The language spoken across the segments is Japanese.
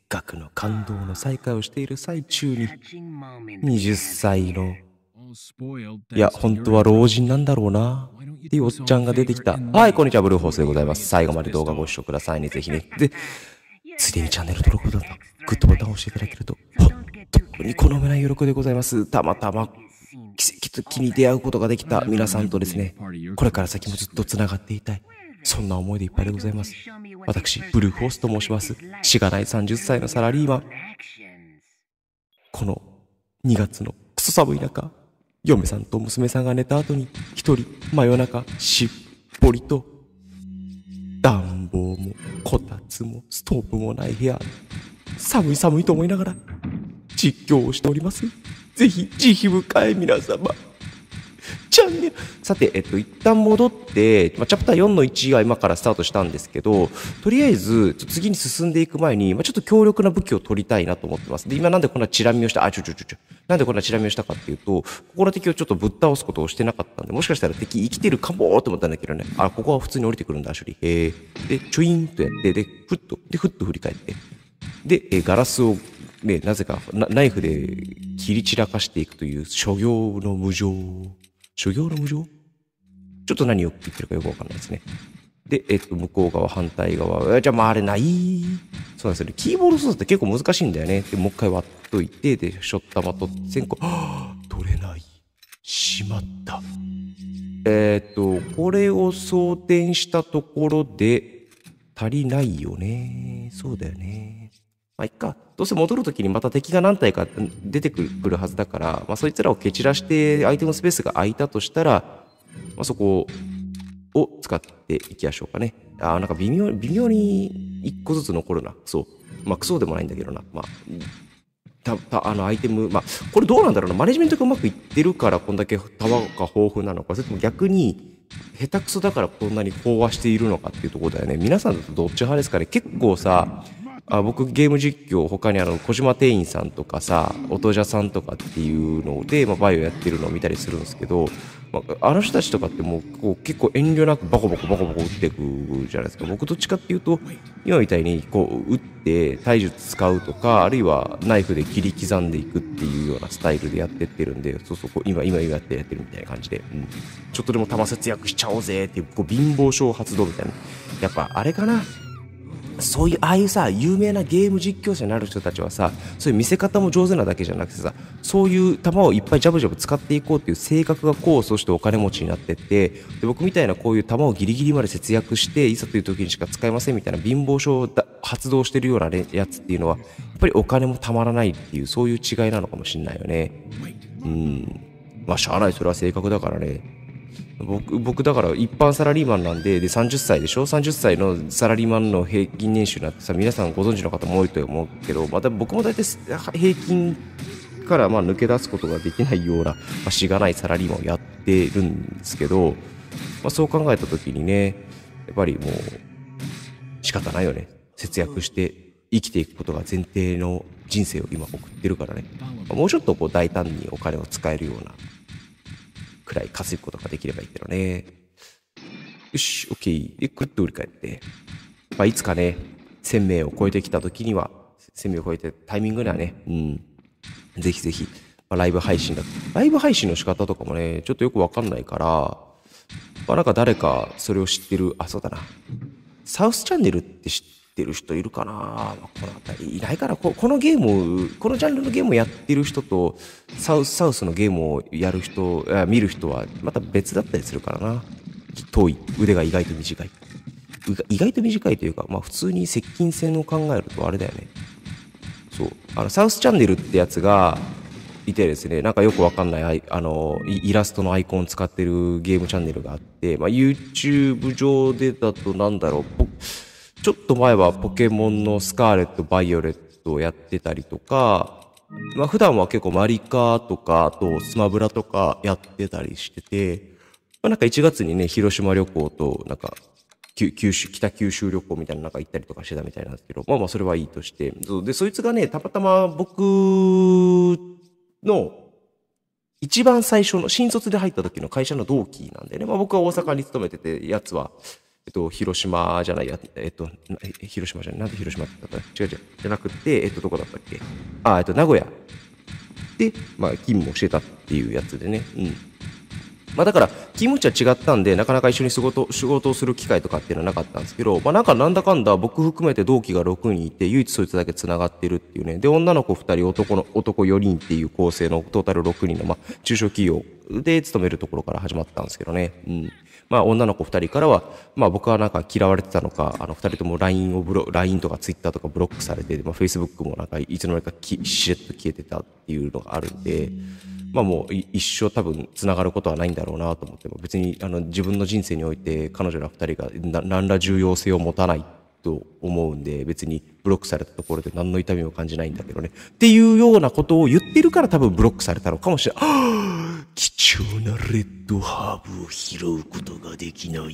学の感動の再会をしている最中に、20歳の、いや、本当は老人なんだろうな、っていうおっちゃんが出てきた。はい、こんにちは、ブルーホースでございます。最後まで動画ご視聴くださいね、ぜひね。で、ついでにチャンネル登録ボタンとグッドボタンを押していただけると、本当にこの上ない喜びでございます。たまたま、奇跡的に出会うことができた皆さんとですね、これから先もずっと繋がっていたい。そんな思いでいっぱいでございます。私、ブルーホースと申します。しがない30歳のサラリーマン。この2月のクソ寒い中、嫁さんと娘さんが寝た後に一人真夜中しっぽりと暖房もこたつもストーブもない部屋、寒い寒いと思いながら実況をしております。ぜひ慈悲深い皆様、チャンネル。さて、一旦戻って、チャプター4の1が今からスタートしたんですけど、とりあえず、次に進んでいく前に、ちょっと強力な武器を取りたいなと思ってます。で、今なんでこんなチラ見をした、なんでこんなチラ見をしたかっていうと、ここの敵をちょっとぶっ倒すことをしてなかったんで、もしかしたら敵生きてるかもと思ったんだけどね、ここは普通に降りてくるんだ、アシュリー。で、チュイーンとやって、で、ふっと振り返って、で、ガラスを、ね、なぜかナイフで切り散らかしていくという諸行の無常。ちょっと何を言ってるかよくわかんないですね。で、向こう側、反対側。じゃあ回れない。そうなんですよね。キーボード操作って結構難しいんだよね。で、もう一回割っといて、で、ショット玉取って、取れない。しまった。これを装填したところで、足りないよね。そうだよね。いっか。どうせ戻るときにまた敵が何体か出てくるはずだから、そいつらを蹴散らしてアイテムスペースが空いたとしたら、そこを使っていきましょうかね。なんか微妙に一個ずつ残るな。そう。クソでもないんだけどな。アイテム、これどうなんだろうな。マネジメントがうまくいってるからこんだけ弾が豊富なのか、それとも逆に下手くそだからこんなに飽和しているのかっていうところだよね。皆さんだとどっち派ですかね。結構さ、僕ゲーム実況他に小島店員さんとかさ、音じゃさんとかっていうので、バイオやってるのを見たりするんですけど、あの人たちとかってもうこう結構遠慮なくバコバコ打っていくじゃないですか。僕どっちかっていうと今みたいにこう打って体術使うとか、あるいはナイフで切り刻んでいくっていうようなスタイルでやってってるんで、こう今やってるみたいな感じで、ちょっとでも弾節約しちゃおうぜっていう、こう貧乏症発動みたいな。やっぱあれかな。そういうああいうさ、有名なゲーム実況者になる人たちはさ、そういう見せ方も上手なだけじゃなくてさ、そういう球をいっぱいジャブジャブ使っていこうっていう性格が功を奏してお金持ちになってって、で僕みたいなこういう球をギリギリまで節約していざという時にしか使えませんみたいな貧乏症を発動してるようなやつっていうのはやっぱりお金もたまらないっていう、そういう違いなのかもしれないよね。しゃあない、それは性格だからね。僕だから一般サラリーマンなんで、30歳でしょ。30歳のサラリーマンの平均年収なんてさ、皆さんご存知の方も多いと思うけど、僕も大体平均から抜け出すことができないような、しがないサラリーマンをやってるんですけど、そう考えた時にね、やっぱりもう仕方ないよね。節約して生きていくことが前提の人生を今送ってるからね。もうちょっとこう大胆にお金を使えるようなくらい稼ぐことができればいいけどね。よし、OK。で、くるっと振り返って。いつかね、1000名を超えてきた時には、1000名を超えてタイミングではね、ぜひぜひ、ライブ配信の仕方とかもね、ちょっとよくわかんないから、なんか誰かそれを知ってる、そうだな。サウスチャンネルって知ってる人いるかな。この辺りいないかな。このゲーム、このジャンルのゲームをやってる人とサウスのゲームをやる人、見る人はまた別だったりするからな。遠い、腕が意外と短い。意外と短いというか、普通に接近戦を考えるとあれだよね。そう、サウスチャンネルってやつがいてですね、なんかよくわかんないイラストのアイコンを使ってるゲームチャンネルがあって、YouTube 上でだとなんだろう、ちょっと前はポケモンのスカーレット、バイオレットをやってたりとか、普段は結構マリカとか、あとスマブラとかやってたりしてて、なんか1月にね、広島旅行と、なんか、北九州旅行みたいななんか行ったりとかしてたみたいなんですけど、それはいいとして。で、そいつがね、たまたま僕の一番最初の新卒で入った時の会社の同期なんでね、僕は大阪に勤めてて、やつは広島じゃないや、広島じゃない、なんで広島って言ったか、違う違う、じゃなくて、どこだったっけ。名古屋で、まあ、勤務をしてたっていうやつでね。うん。まあだから、勤務地は違ったんで、なかなか一緒に仕事をする機会とかっていうのはなかったんですけど、まあなんだかんだ僕含めて同期が6人いて、唯一そいつだけ繋がってるっていうね。で、女の子2人、男4人っていう構成のトータル6人の、まあ、中小企業で勤めるところから始まったんですけどね。うん。まあ女の子2人からは、まあ僕はなんか嫌われてたのか、2人とも LINE とか Twitter とかブロックされて、まあ Facebook もなんかいつの間にかしれっと消えてたっていうのがあるんで、まあもう一生多分繋がることはないんだろうなと思っても、別に自分の人生において彼女ら二人が何ら重要性を持たないと思うんで、別にブロックされたところで何の痛みも感じないんだけどね。っていうようなことを言ってるから多分ブロックされたのかもしれない。貴重なレッドハーブを拾うことができない。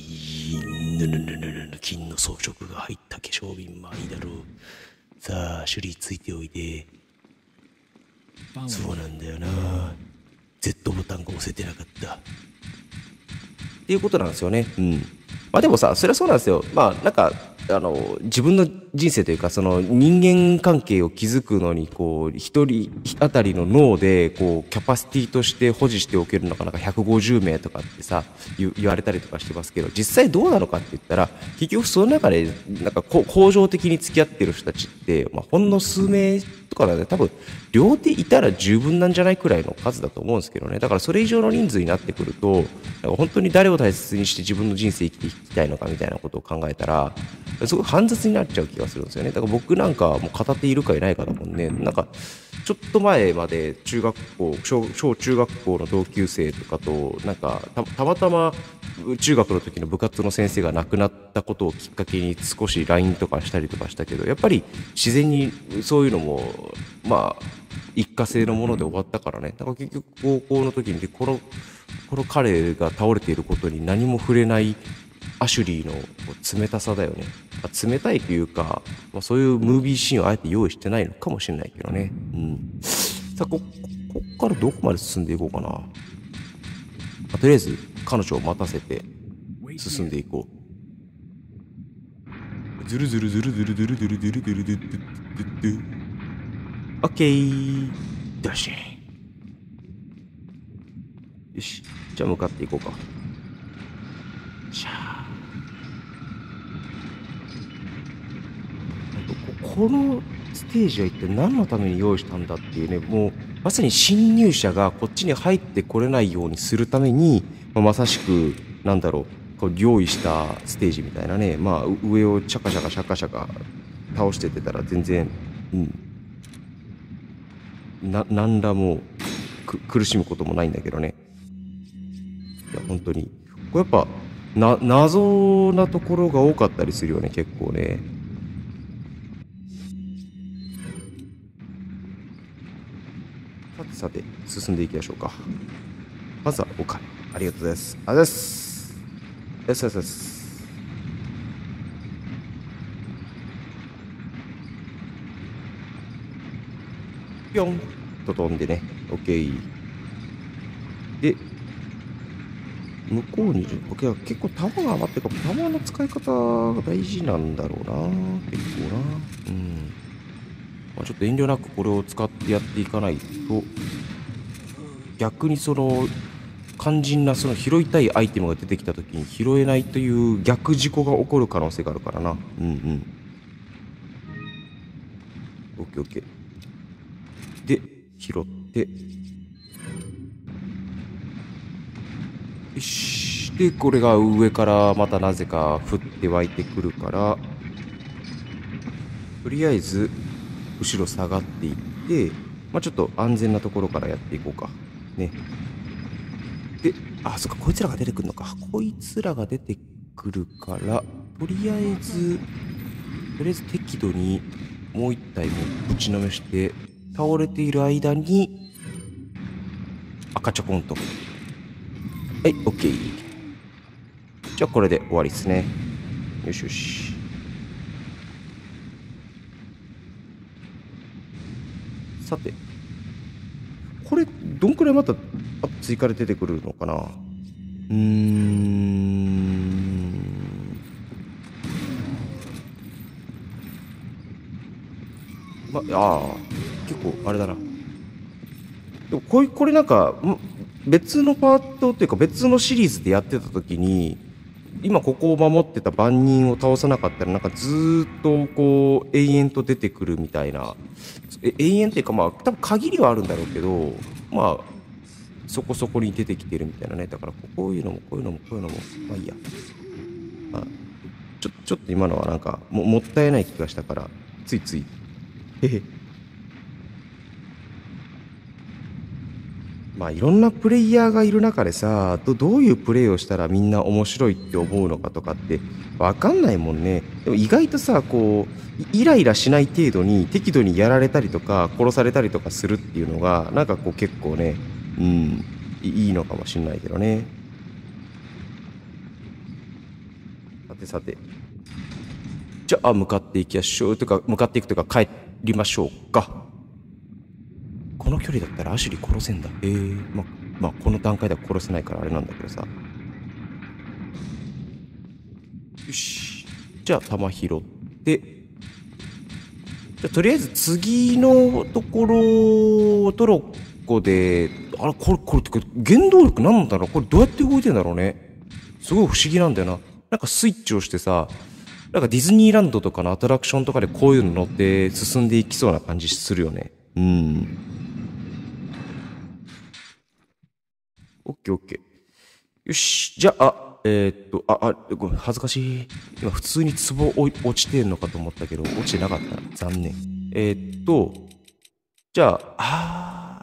金の装飾が入った化粧瓶まあいいだろう。さあ、種類ついておいで。そうなんだよな。Z ボタンが押せてなかった。っていうことなんですよね。うん。まあでもさ、そりゃそうなんですよ。まあなんか、自分の人生というか、その人間関係を築くのに、こう、一人当たりの脳で、こう、キャパシティとして保持しておけるのがなんか150名とかってさ、言われたりとかしてますけど、実際どうなのかって言ったら、結局その中で、なんか恒常的に付き合ってる人たちって、まあほんの数名とかなんで、多分、両手いたら十分なんじゃないくらいの数だと思うんですけどね。だからそれ以上の人数になってくると、なんか本当に誰を大切にして自分の人生生きていきたいのかみたいなことを考えたら、すごい煩雑になっちゃう気がするんですよね。だから僕なんかもう片手いるかいないかだもんね。なんか、ちょっと前まで小中学校の同級生とかと、なんか、たまたま中学の時の部活の先生が亡くなったことをきっかけに少し LINE とかしたりとかしたけど、やっぱり自然にそういうのも、まあ、一過性のもので終わったからね。だから結局高校の時にこの彼が倒れていることに何も触れないアシュリーの冷たさだよね。冷たいというか、まあ、そういうムービーシーンをあえて用意してないのかもしれないけどね。うん。さあ、こっからどこまで進んでいこうかな。とりあえず、彼女を待たせて、進んでいこう。ズルズルズルズルズルズルズルズルズルズルズル。オッケー。ダッシュ。よし。じゃあ向かっていこうか。シャー。このステージは一体何のために用意したんだっていうね、もうまさに侵入者がこっちに入ってこれないようにするために、まさしくなんだろう、こう用意したステージみたいなね。まあ上をシャカシャカシャカシャカ倒してってたら全然、なんらもう苦しむこともないんだけどね。いや本当にこれやっぱ謎なところが多かったりするよね、結構ね。さて進んでいきましょうか。まずはお金。ありがとうございます。ありがとうございます。よしよしよし。ぴょんと飛んでね。オッケー。で、向こうにいる。結構弾が余ってるから、弾の使い方が大事なんだろうな。結構な。うん。まあ、ちょっと遠慮なくこれを使ってやっていかないと、逆にその、肝心なその拾いたいアイテムが出てきた時に拾えないという逆事故が起こる可能性があるからな。うんうん。オッケーオッケー。で、拾って。よし。で、これが上からまたなぜか降って湧いてくるから、とりあえず、後ろ下がっていって、まあ、ちょっと安全なところからやっていこうか。ね。で、あ、そっか、こいつらが出てくるのか。こいつらが出てくるから、とりあえず適度にもう一体も打ちのめして、倒れている間に、赤ちょこんと。はい、オッケー。じゃあこれで終わりですね。よしよし。さて、これ、どんくらいまた追加で出てくるのかな。 結構あれだな。でもこれなんか、別のパートっていうか別のシリーズでやってた時に、今ここを守ってた番人を倒さなかったらなんかずーっとこう永遠と出てくるみたいな、永遠っていうかまあ多分限りはあるんだろうけど、まあそこそこに出てきてるみたいなね。だからこういうのもこういうのもこういうのもまあいいや。ちょっと今のはなんかもったいない気がしたからついついへへ。まあいろんなプレイヤーがいる中でさ、どういうプレイをしたらみんな面白いって思うのかとかって分かんないもんね。でも意外とさ、こうイライラしない程度に適度にやられたりとか殺されたりとかするっていうのがなんかこう結構ね、いいのかもしんないけどね。さてさて、じゃあ向かっていきましょうとか、向かっていくというか帰りましょうか。この距離だったらアシュリー殺せんだ。まあこの段階では殺せないからあれなんだけどさ。よし。じゃあ弾拾って、じゃあとりあえず次のところトロッコで、これって原動力なんだろう。これどうやって動いてんだろうね。すごい不思議なんだよな。なんかスイッチをしてさ、なんかディズニーランドとかのアトラクションとかでこういうの乗って進んでいきそうな感じするよね。オッケーオッケー。よし。じゃあ、ごめん、恥ずかしい。今普通に壺落ちてんのかと思ったけど、落ちてなかったな。残念。じゃあ、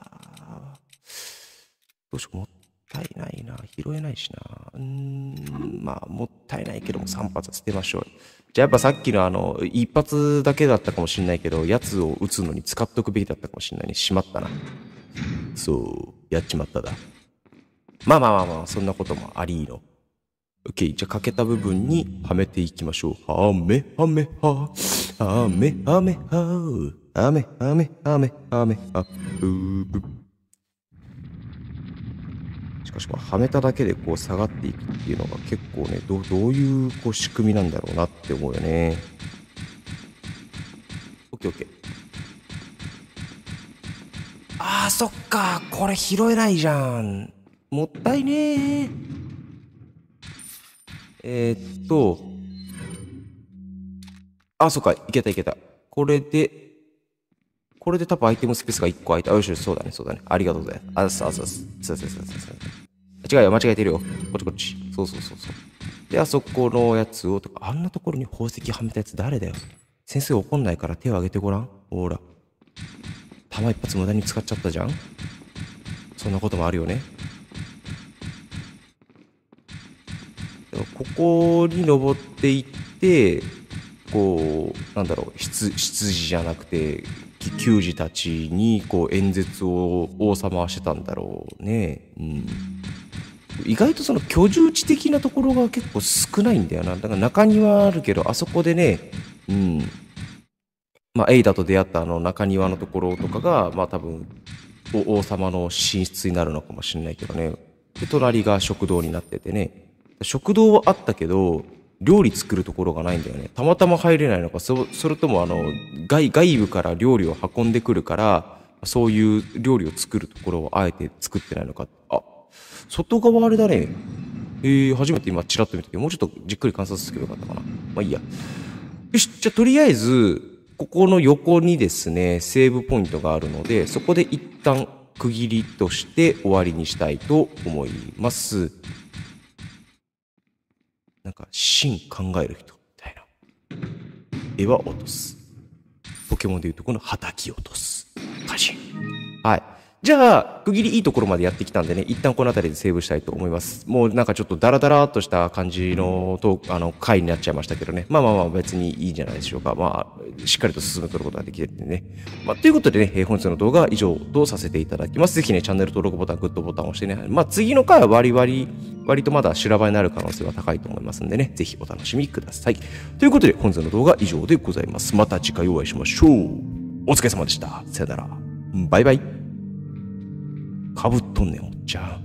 どうしよう、もったいないな。拾えないしな。まあ、もったいないけども3発は捨てましょう。じゃあやっぱさっきの一発だけだったかもしんないけど、やつを撃つのに使っとくべきだったかもしんないね。しまったな。そう、やっちまっただ。まあ、そんなこともありの。OK、じゃあ欠けた部分にはめていきましょう。はめ、はめ、は、はめ、はめ、は、はめ、はめ、はめ、はめ、は、しかしはめただけでこう下がっていくっていうのが結構ね、どういうこう仕組みなんだろうなって思うよね。OK。そっか。これ拾えないじゃん。もったいねそっか。いけた。これで多分アイテムスペースが1個空いた。よし、そうだね。ありがとうございます。違うよ、間違えてるよ。こっち。そう。で、あそこのやつを、とか、あんなところに宝石はめたやつ誰だよ。先生怒んないから手を挙げてごらん。ほら。弾一発無駄に使っちゃったじゃん。そんなこともあるよね。ここに登っていって、こう、なんだろう、執事じゃなくて、球児たちにこう演説を王様はしてたんだろうね。意外とその居住地的なところが結構少ないんだよな。だから中庭あるけど、あそこでね、まあ、エイダと出会った中庭のところとかが、まあ多分、王様の寝室になるのかもしれないけどね。で、隣が食堂になっててね。食堂はあったけど、料理作るところがないんだよね。たまたま入れないのか、それとも外部から料理を運んでくるから、そういう料理を作るところをあえて作ってないのか。外側あれだね。初めて今チラッと見たけど、もうちょっとじっくり観察すればよかったかな。まあいいや。よし、じゃあとりあえず、ここの横にですね、セーブポイントがあるので、そこで一旦区切りとして終わりにしたいと思います。なんか、真考える人みたいな。絵は落とす。ポケモンでいうとこの叩き落とす。感じ。はい。じゃあ、区切りいいところまでやってきたんでね、一旦この辺りでセーブしたいと思います。もうなんかちょっとダラダラっとした感じの回になっちゃいましたけどね。まあ別にいいんじゃないでしょうか。まあ、しっかりと進め取ることができてるんでね。まあ、ということでね、本日の動画は以上とさせていただきます。ぜひね、チャンネル登録ボタン、グッドボタンを押してね。まあ次の回は割とまだ修羅場になる可能性は高いと思いますんでね、ぜひお楽しみください。ということで、本日の動画は以上でございます。また次回お会いしましょう。お疲れ様でした。さよなら。バイバイ。かぶっとんねん、おっちゃん。